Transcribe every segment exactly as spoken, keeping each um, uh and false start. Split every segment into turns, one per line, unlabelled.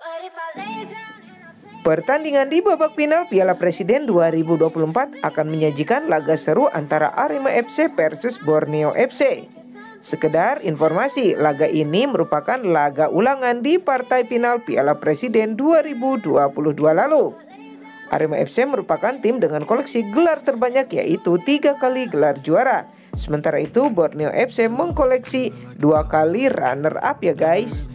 Pertandingan di babak final Piala Presiden dua ribu dua puluh empat akan menyajikan laga seru antara Arema F C versus Borneo F C. Sekedar informasi, laga ini merupakan laga ulangan di partai final Piala Presiden dua ribu dua puluh dua lalu. Arema F C merupakan tim dengan koleksi gelar terbanyak, yaitu tiga kali gelar juara. Sementara itu Borneo F C mengkoleksi dua kali runner up ya guys.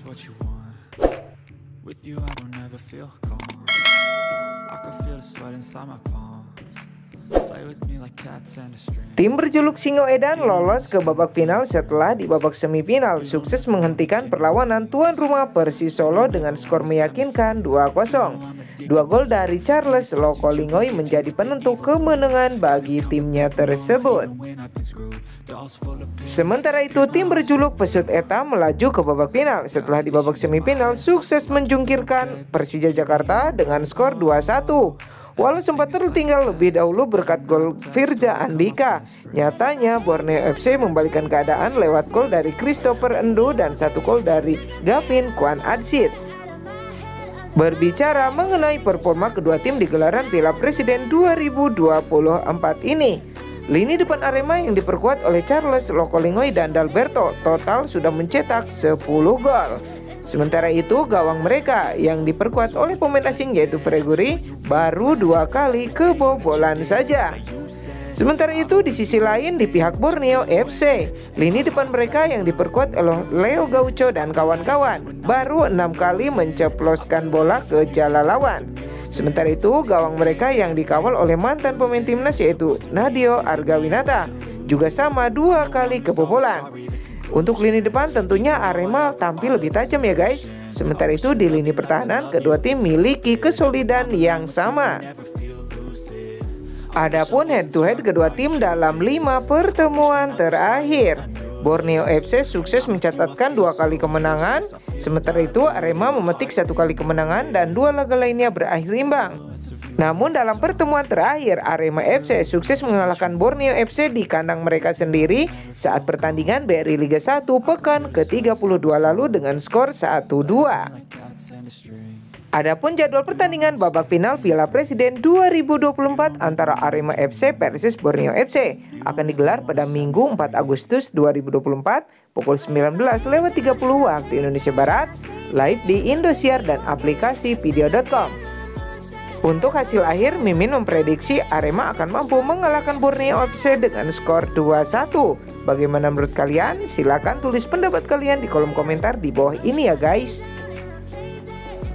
Tim berjuluk Singo Edan lolos ke babak final setelah di babak semifinal sukses menghentikan perlawanan tuan rumah Persis Solo dengan skor meyakinkan dua kosong. Dua gol dari Charles Lokolingoy menjadi penentu kemenangan bagi timnya tersebut. Sementara itu tim berjuluk Pesut Eta melaju ke babak final setelah di babak semifinal sukses menjungkirkan Persija Jakarta dengan skor dua satu. Walau sempat tertinggal lebih dahulu berkat gol Firza Andika, nyatanya Borneo F C membalikkan keadaan lewat gol dari Christopher Endo dan satu gol dari Gavin Kwan Adsit. Berbicara mengenai performa kedua tim di gelaran Piala Presiden dua ribu dua puluh empat ini, lini depan Arema yang diperkuat oleh Charles Lokolingoy dan Dalberto total sudah mencetak sepuluh gol. Sementara itu gawang mereka yang diperkuat oleh pemain asing yaitu Freguri baru dua kali kebobolan saja. Sementara itu di sisi lain di pihak Borneo F C, lini depan mereka yang diperkuat oleh Leo Gaucho dan kawan-kawan baru enam kali menceploskan bola ke jala lawan. Sementara itu gawang mereka yang dikawal oleh mantan pemain timnas yaitu Nadio Argawinata juga sama dua kali kebobolan. Untuk lini depan tentunya Arema tampil lebih tajam ya guys. Sementara itu di lini pertahanan kedua tim miliki kesolidan yang sama. Adapun head to head kedua tim dalam lima pertemuan terakhir, Borneo F C sukses mencatatkan dua kali kemenangan. Sementara itu Arema memetik satu kali kemenangan dan dua laga lainnya berakhir imbang. Namun dalam pertemuan terakhir Arema F C sukses mengalahkan Borneo F C di kandang mereka sendiri saat pertandingan B R I Liga satu pekan ke tiga puluh dua lalu dengan skor satu dua. Adapun jadwal pertandingan babak final Piala Presiden dua ribu dua puluh empat antara Arema F C versus Borneo F C akan digelar pada Minggu empat Agustus dua ribu dua puluh empat pukul sembilan belas lewat tiga puluh waktu Indonesia Barat, live di Indosiar dan aplikasi video dot com. Untuk hasil akhir, Mimin memprediksi Arema akan mampu mengalahkan Borneo F C dengan skor dua satu. Bagaimana menurut kalian? Silahkan tulis pendapat kalian di kolom komentar di bawah ini ya guys.